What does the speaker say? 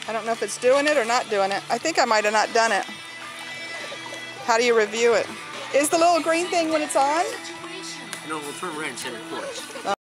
I don't know if it's doing it or not doing it. I think I might have not done it. How do you review it? Is the little green thing when it's on? No, we'll turn red and say record.